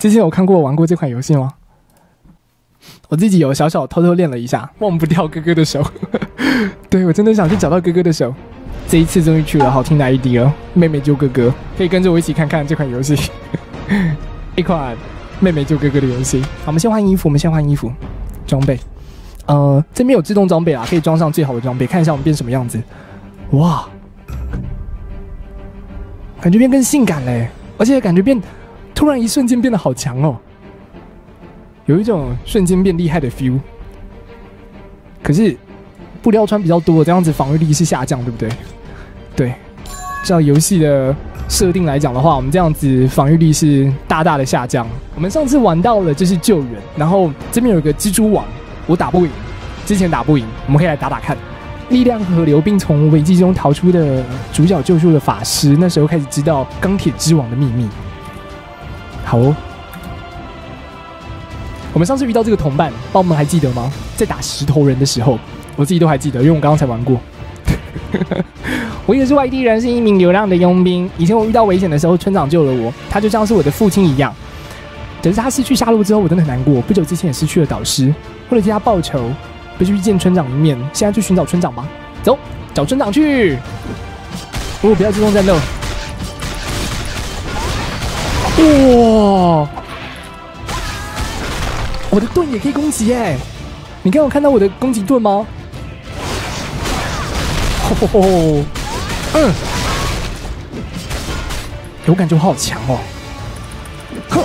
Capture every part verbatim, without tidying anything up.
之前有看过玩过这款游戏吗？我自己有小小偷偷练了一下，忘不掉哥哥的手。对，我真的想去找到哥哥的手。这一次终于取了好听的 I D 了，妹妹救哥哥，可以跟着我一起看看这款游戏。一款妹妹救哥哥的游戏。好，我们先换衣服，我们先换衣服，装备。呃，这边有自动装备啦，可以装上最好的装备，看一下我们变什么样子。哇，感觉变更性感嘞，而且感觉变，突然一瞬间变得好强哦。有一种瞬间变厉害的 feel， 可是布料穿比较多，这样子防御力是下降，对不对？对，照游戏的设定来讲的话，我们这样子防御力是大大的下降。我们上次玩到了就是救援，然后这边有一个蜘蛛网，我打不赢，之前打不赢，我们可以来打打看。力量河流，并从危机中逃出的主角救出了法师，那时候开始知道钢铁之王的秘密。好哦。我们上次遇到这个同伴，帮我们还记得吗？在打石头人的时候，我自己都还记得，因为我刚刚才玩过。我也是外地人，是一名流浪的佣兵。以前我遇到危险的时候，村长救了我，他就像是我的父亲一样。可是他失去下落之后，我真的很难过。不久之前也失去了导师，为了替他报仇，必须见村长一面。现在去寻找村长吧，走，找村长去。哦，不要自动战斗。哇！我的盾也可以攻击哎！你刚有看到我的攻击盾吗？哦，嗯，我感觉我好强哦！哼，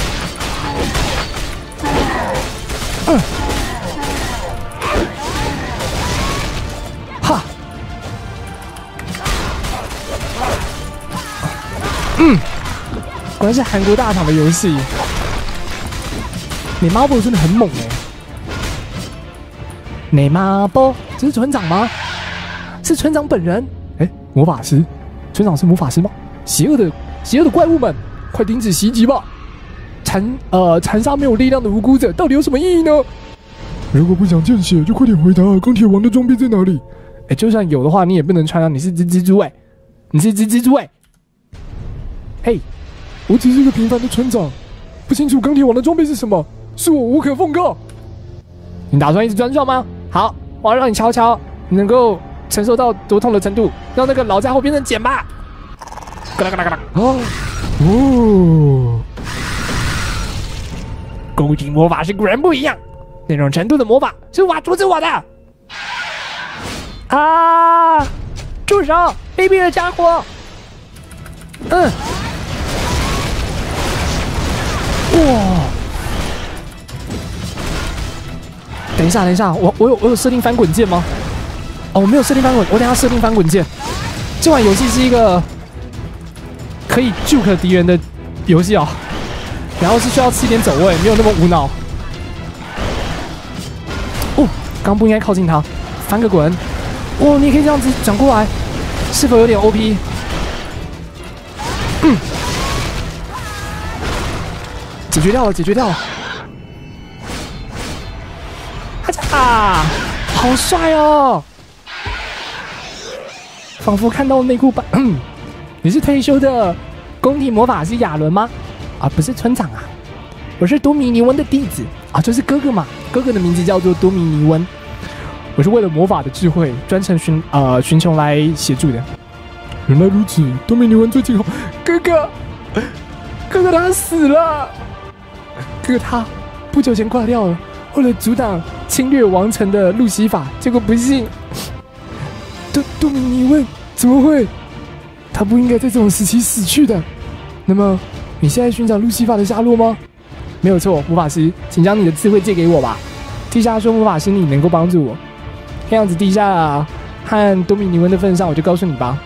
嗯，哈，嗯，果然是韩国大厂的游戏。你妈波真的很猛哎！你妈波，这是村长吗？是村长本人？哎，魔法师，村长是魔法师吗？邪恶的邪恶的怪物们，快停止袭击吧！残呃残杀没有力量的无辜者，到底有什么意义呢？ 如果不想见血，就快点回答，钢铁王的装备在哪里？ 哎，就算有的话，你也不能穿啊！你是只蜘蛛哎，你是只蜘蛛哎！嘿， 我只是一个平凡的村长，不清楚钢铁王的装备是什么。是我无可奉告。 你打算一直专撞吗？好，我要让你瞧瞧，你能够承受到多痛的程度，让那个老家伙变成茧吧！嘎啦嘎啦嘎啦！ 哦哦， 攻击魔法师果然不一样，那种程度的魔法是无法阻止我的。啊！住手，卑鄙的家伙！嗯，哇！等一下，等一下，我我有我有设定翻滚键吗？哦，我没有设定翻滚，我等一下设定翻滚键。这款游戏是一个可以 juke 敌人的游戏哦，然后是需要吃一点走位，没有那么无脑。哦，刚不应该靠近他，翻个滚。哦，你也可以这样子转过来，是否有点 O P？ 嗯，解决掉了，解决掉了。啊，好帅哦！仿佛看到内裤版。嗯，你是退休的宫廷魔法师亚伦吗？啊，不是村长啊，我是多米尼温的弟子啊，就是哥哥嘛。哥哥的名字叫做多米尼温。我是为了魔法的智慧，专程寻呃寻求来协助的。 原来如此，多米尼温最近好。 哥哥，哥哥他死了。哥哥他不久前挂掉了。为了阻挡侵略王城的路西法，结果不幸，多多米尼温怎么会？他不应该在这种时期死去的。那么，你现在寻找路西法的下落吗？没有错，魔法师，请将你的智慧借给我吧。地下说魔法师你能够帮助我，看样子地下和多米尼温的份上，我就告诉你吧。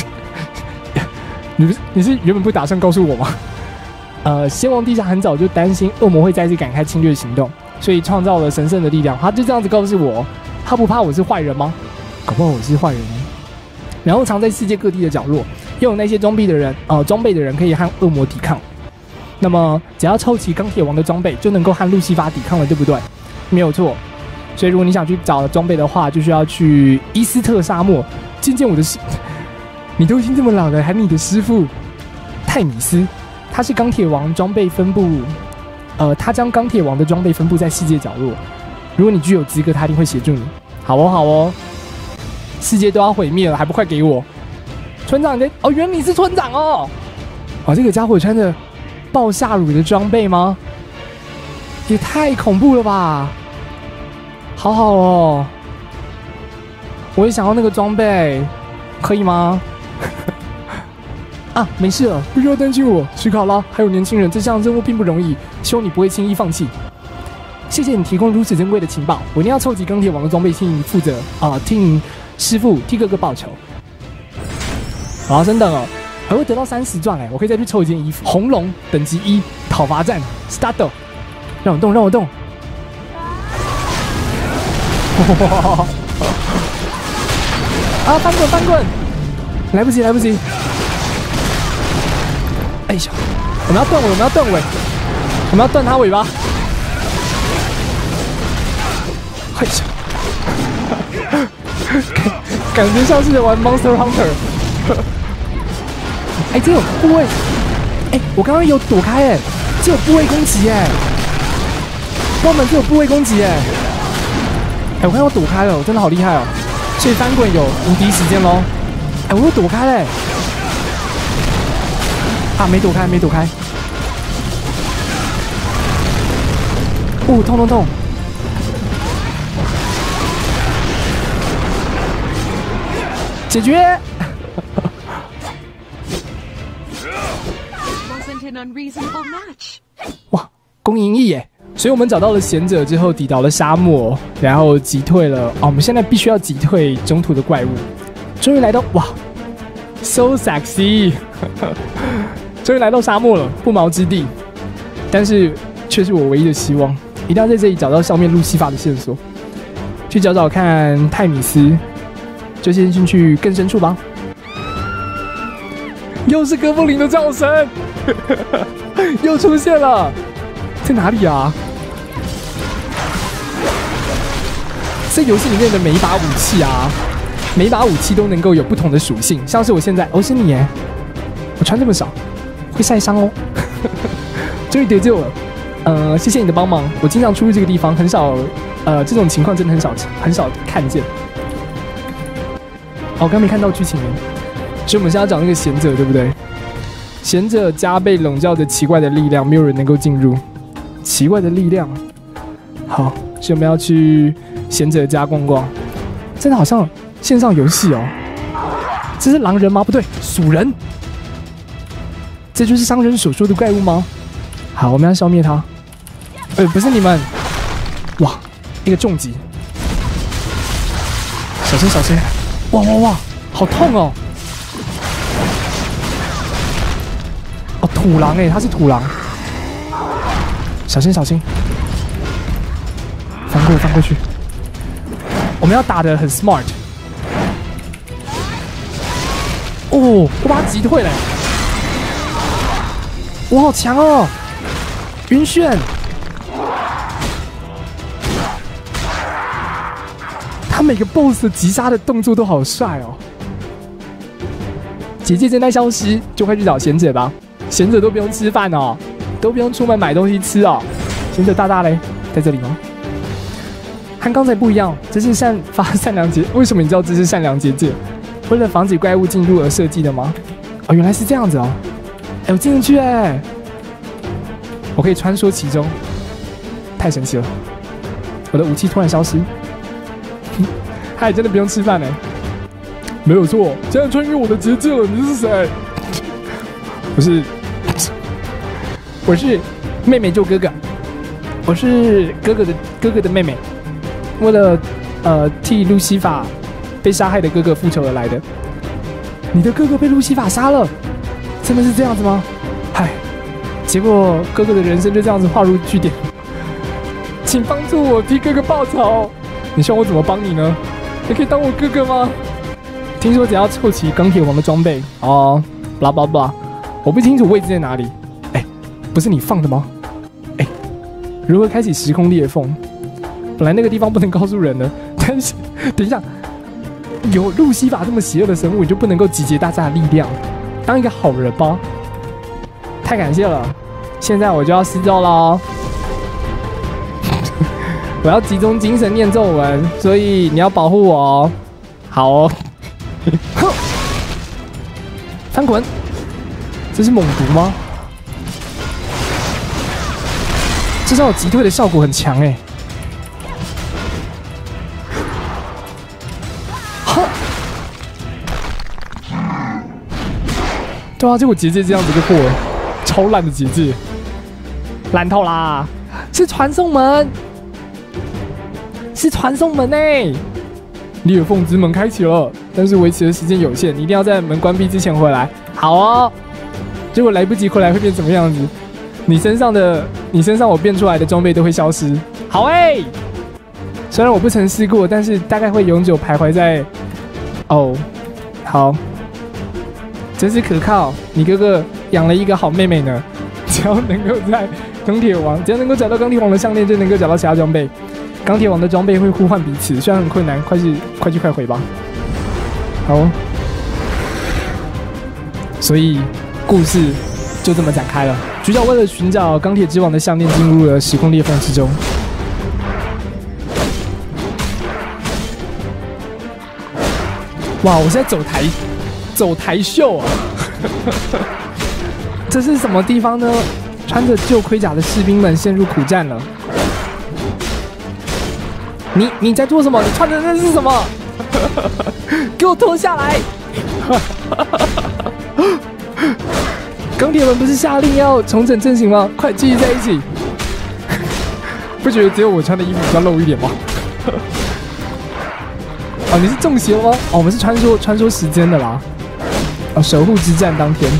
你不是你是原本不打算告诉我吗？呃，先王地下很早就担心恶魔会再次展开侵略行动。所以创造了神圣的力量，他就这样子告诉我，他不怕我是坏人吗？搞不好我是坏人呢。然后藏在世界各地的角落，拥有那些装备的人，呃，装备的人可以和恶魔抵抗。那么只要凑齐钢铁王的装备，就能够和路西法抵抗了，对不对？没有错。所以如果你想去找装备的话，就需要去伊斯特沙漠见见我的师。你都已经这么老了，还你的师傅泰米斯， 他是钢铁王装备分布，呃，他将钢铁王的装备分布在世界角落。如果你具有资格，他一定会协助你。好哦，好哦。世界都要毁灭了，还不快给我！村长，你在哦，原来你是村长哦！哦，这个家伙穿着爆下乳的装备吗？也太恐怖了吧！好好哦，我也想要那个装备，可以吗？啊，没事了， 不需要担心我，史卡拉，还有年轻人，这项任务并不容易， 希望你不会轻易放弃。谢谢你提供如此珍贵的情报，我一定要凑齐钢铁王的装备，替你负责啊，替你师傅替哥哥报仇。好，升等了，还会得到三十钻哎，我可以再去抽一件衣服。红龙等级一，讨伐战 ，start， 让我动，让我动。啊，翻滚翻滚，来不及来不及。哎呀，我们要断尾，我们要断尾，我们要断他尾巴。哎呀，感觉像是在玩 Monster Hunter。哎，这有部位，哎，我刚刚有躲开哎，这有部位攻击哎，我们这有部位攻击哎，哎，我看我躲开了，我真的好厉害哦，所以翻滚有无敌时间喽。哎，我又躲开嘞。啊，没躲开，没躲开。哦，痛痛痛！解决！哇，公赢一耶！所以我们找到了贤者之后，抵达了沙漠，然后击退了。哦，我们现在必须要击退中途的怪物。终于来到，哇 ，so sexy！ 终于来到沙漠了，不毛之地，但是却是我唯一的希望。一定要在这里找到上面路西法的线索，去找找看泰米斯，就先进去更深处吧。又是哥布林的叫声，又出现了，在哪里啊？在游戏里面的每一把武器啊，每一把武器都能够有不同的属性，像是我现在，哦，是你耶，我穿这么少。会晒伤哦，终于得救了。呃，谢谢你的帮忙。我经常出入这个地方，很少，呃，这种情况真的很少很少看见。哦，我刚没看到剧情，所以我们现在要找那个贤者，对不对？贤者家被笼罩着奇怪的力量，没有人能够进入。奇怪的力量，好，所以我们要去贤者家逛逛。真的好像线上游戏哦。这是狼人吗？不对，鼠人。这就是商人所说的怪物吗？好，我们要消灭它。呃，不是你们，哇，一个重击，小心小心！哇哇哇，好痛哦！哦，土狼哎，他是土狼，小心小心！翻过翻过去，我们要打得很 smart。哦，我把他击退了。我好强哦！晕眩，他每个 boss 的击杀的动作都好帅哦。姐姐正在消失，就快去找贤者吧。贤者都不用吃饭哦，都不用出门买东西吃哦。贤者大大嘞，在这里吗？和刚才不一样，这是善发善良结。为什么你知道这是善良结界？为了防止怪物进入而设计的吗？哦，原来是这样子哦。哎，我进得去哎！我可以穿梭其中，太神奇了！我的武器突然消失，他也真的不用吃饭哎！ 没有错，现在穿越我的结界了。你是谁？ 我是，我是妹妹救哥哥，我是哥哥的哥哥的妹妹，为了呃替路西法被杀害的哥哥复仇而来的。你的哥哥被路西法杀了？真的是这样子吗？嗨，结果哥哥的人生就这样子画入句点。请帮助我替哥哥报仇。你希望我怎么帮你呢？你可以当我哥哥吗？听说只要凑齐钢铁王的装备哦，blah blah blah，我不清楚位置在哪里。哎，不是你放的吗？哎，如何开启时空裂缝？本来那个地方不能告诉人的，但是等一下，有路西法这么邪恶的生物，你就不能够集结大家的力量？当一个好人吧。 太感谢了！现在我就要施咒喽，我要集中精神念咒文，所以你要保护我哦。好哦，哼，翻滚！这是猛毒吗？这招有击退的效果很强哎。哈！对啊，结果结界这样子就破了，超烂的结界，烂透啦！是传送门，是传送门哎！裂缝之门开启了，但是维持的时间有限，你一定要在门关闭之前回来。好哦，结果来不及回来会变什么样子？你身上的，你身上我变出来的装备都会消失。好哎，虽然我不曾试过，但是大概会永久徘徊在……哦，好。真是可靠，你哥哥养了一个好妹妹呢。只要能够在钢铁王，只要能够找到钢铁王的项链，就能够找到其他装备。钢铁王的装备会互换彼此，虽然很困难，快去快去快回吧。好，所以故事就这么展开了。主角为了寻找钢铁之王的项链，进入了时空裂缝之中。哇，我现在走台。走台秀啊！这是什么地方呢？穿着旧盔甲的士兵们陷入苦战了。你你在做什么？你穿的那是什么？给我脱下来！钢铁们不是下令要重整阵型吗？快聚集在一起！不觉得只有我穿的衣服比较露一点吗？哦，你是中邪了吗？哦，我们是穿梭穿梭时间的啦。哦，守护之战当天，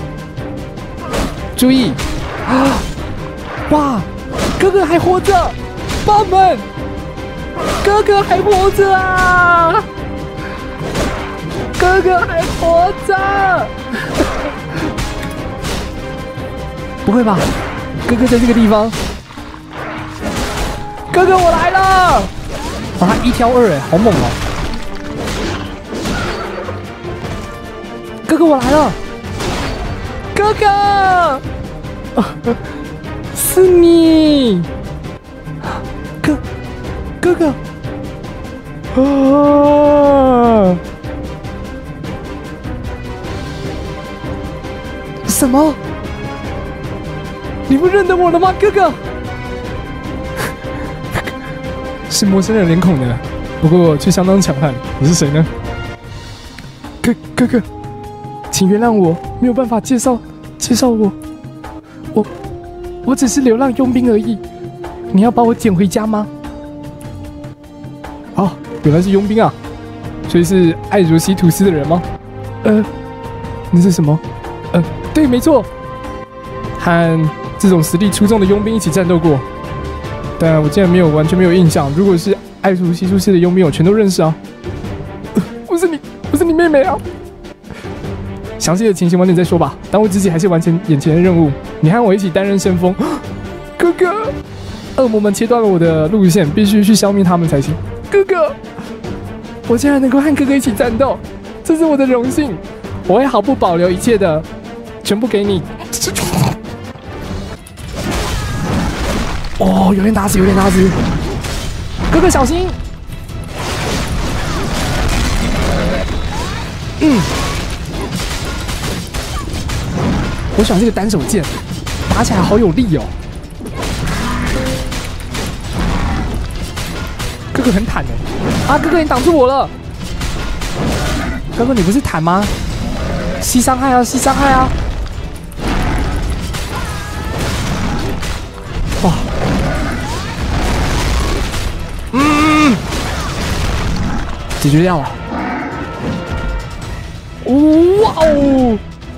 注意啊！哇，哥哥还活着，爸们，哥哥还活着啊！哥哥还活着！不会吧？哥哥在这个地方？哥哥，我来了！哇，他一挑二哎，好猛哦！哥哥，我来了！哥哥，啊、是你，哥，哥哥，啊！什么？你不认得我了吗，哥哥？是陌生人脸孔的，不过却相当强悍。你是谁呢？哥，哥哥。请原谅我，没有办法介绍介绍我，我我只是流浪佣兵而已。你要把我捡回家吗？哦，原来是佣兵啊，所以是艾茹西图斯的人吗？呃，那是什么？呃，对，没错，和这种实力出众的佣兵一起战斗过，但我竟然没有完全没有印象。如果是艾茹西图斯的佣兵，我全都认识啊。呃、不是你，不是你妹妹啊！详细的情形晚点再说吧。当务之急还是完成眼前的任务。你和我一起担任先锋，哥哥。恶魔们切断了我的路线，必须去消灭他们才行。哥哥，我竟然能够和哥哥一起战斗，这是我的荣幸。我会毫不保留一切的，全部给你。哦，有点打死，有点打死。哥哥小心。嗯。我喜欢这个单手剑，打起来好有力哦。哥哥很坦哎，啊，哥哥你挡住我了。哥哥你不是坦吗？吸伤害啊，吸伤害啊！哇，嗯，解决掉了。哇哦！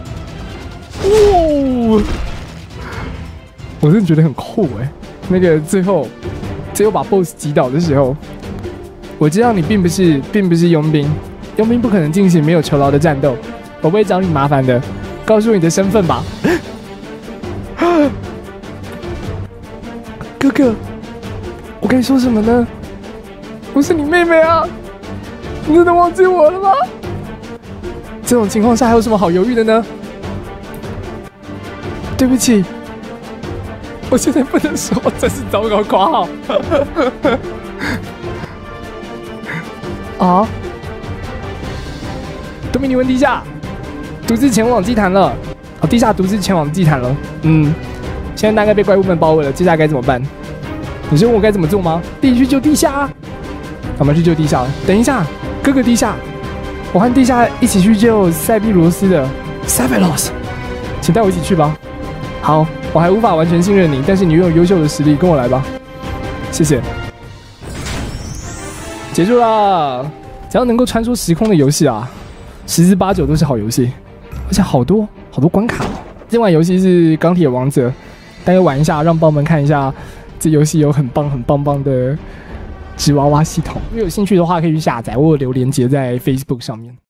哇！我真的觉得很酷哎！那个最后，最后把 B O S S 击倒的时候，我知道你并不是，并不是佣兵，佣兵不可能进行没有酬劳的战斗，我不会找你麻烦的。告诉你的身份吧，哥哥，我该说什么呢？我是你妹妹啊！你真的忘记我了吗？这种情况下还有什么好犹豫的呢？ 对不起，我现在不能说，真是糟糕，括号。啊！多米尼问地下，独自前往祭坛了。哦，地下独自前往祭坛了。嗯，现在大概被怪物们包围了，接下来该怎么办？你是问我该怎么做吗？必须去救地下啊！我们去救地下了。等一下，哥哥地下，我和地下一起去救塞庇罗斯的 Sevelos， 请带我一起去吧。好，我还无法完全信任你，但是你拥有优秀的实力，跟我来吧。谢谢。结束啦！只要能够穿梭时空的游戏啊，十之八九都是好游戏，而且好多好多关卡哦。这款游戏是《钢铁王者》，大家玩一下，让帮们看一下，这游戏有很棒很棒棒的纸娃娃系统。如果有兴趣的话，可以去下载，我有留连结在 Facebook 上面。